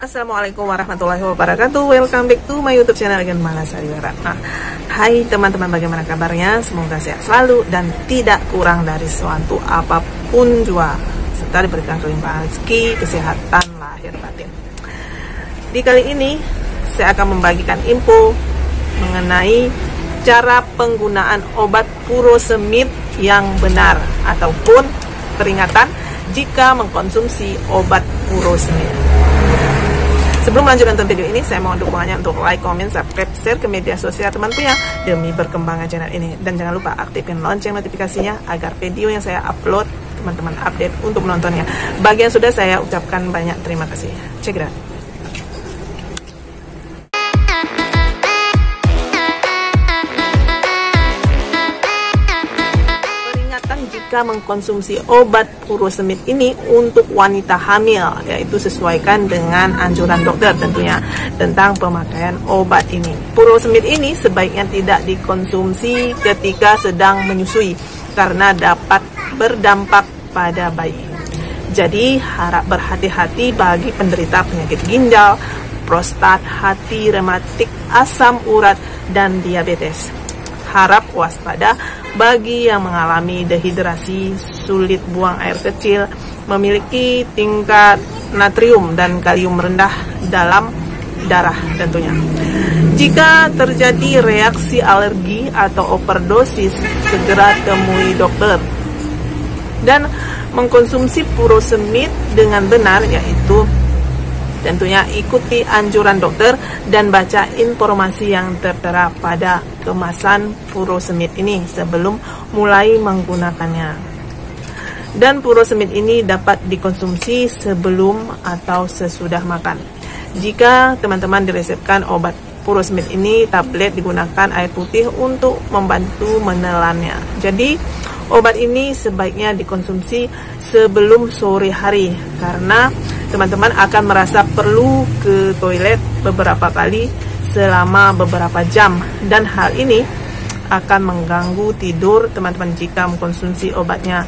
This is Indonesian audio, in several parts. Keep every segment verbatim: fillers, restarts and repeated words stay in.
Assalamualaikum warahmatullahi wabarakatuh. Welcome back to my YouTube channel again, Malasari Ratna. Hai teman-teman, bagaimana kabarnya? Semoga sehat selalu dan tidak kurang dari suatu apapun jua, serta diberikan kelimpahan rezeki, kesehatan lahir batin. Di kali ini saya akan membagikan info mengenai cara penggunaan obat furosemid yang benar ataupun peringatan jika mengkonsumsi obat furosemid. Sebelum lanjut nonton video ini, saya mohon dukungannya untuk like, comment, subscribe, share ke media sosial teman punya demi berkembangnya channel ini. Dan jangan lupa aktifkan lonceng notifikasinya agar video yang saya upload teman-teman update untuk menontonnya. Bagi yang sudah, saya ucapkan banyak terima kasih. Check it out. Jika mengkonsumsi obat furosemid ini untuk wanita hamil, yaitu sesuaikan dengan anjuran dokter tentunya tentang pemakaian obat ini. Furosemid ini sebaiknya tidak dikonsumsi ketika sedang menyusui karena dapat berdampak pada bayi. Jadi harap berhati-hati bagi penderita penyakit ginjal, prostat, hati, rematik, asam urat, dan diabetes. Harap waspada bagi yang mengalami dehidrasi, sulit buang air kecil, memiliki tingkat natrium dan kalium rendah dalam darah tentunya. Jika terjadi reaksi alergi atau overdosis, segera temui dokter. Dan mengkonsumsi furosemid dengan benar, yaitu tentunya ikuti anjuran dokter dan baca informasi yang tertera pada kemasan furosemid ini sebelum mulai menggunakannya. Dan furosemid ini dapat dikonsumsi sebelum atau sesudah makan. Jika teman-teman diresepkan obat furosemid ini, tablet digunakan air putih untuk membantu menelannya. Jadi obat ini sebaiknya dikonsumsi sebelum sore hari karena teman-teman akan merasa perlu ke toilet beberapa kali selama beberapa jam, dan hal ini akan mengganggu tidur teman-teman jika mengkonsumsi obatnya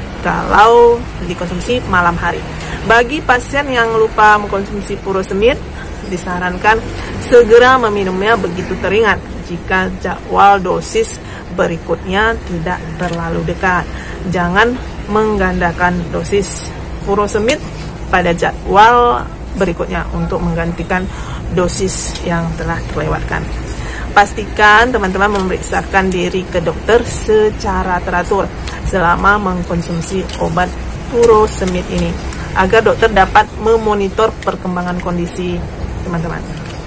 kalau dikonsumsi malam hari. Bagi pasien yang lupa mengkonsumsi furosemid, disarankan segera meminumnya begitu teringat jika jadwal dosis berikutnya tidak terlalu dekat. Jangan menggandakan dosis furosemid pada jadwal berikutnya untuk menggantikan dosis yang telah terlewatkan. Pastikan teman-teman memeriksakan diri ke dokter secara teratur selama mengkonsumsi obat furosemid ini agar dokter dapat memonitor perkembangan kondisi teman-teman.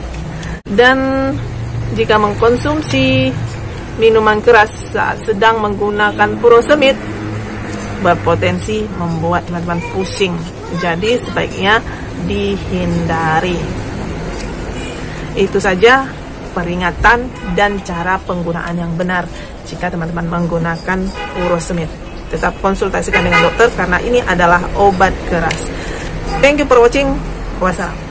Dan jika mengkonsumsi minuman keras saat sedang menggunakan furosemid, berpotensi membuat teman-teman pusing. Jadi sebaiknya dihindari. Itu saja peringatan dan cara penggunaan yang benar jika teman-teman menggunakan furosemid. Tetap konsultasikan dengan dokter karena ini adalah obat keras. Thank you for watching. Wassalam.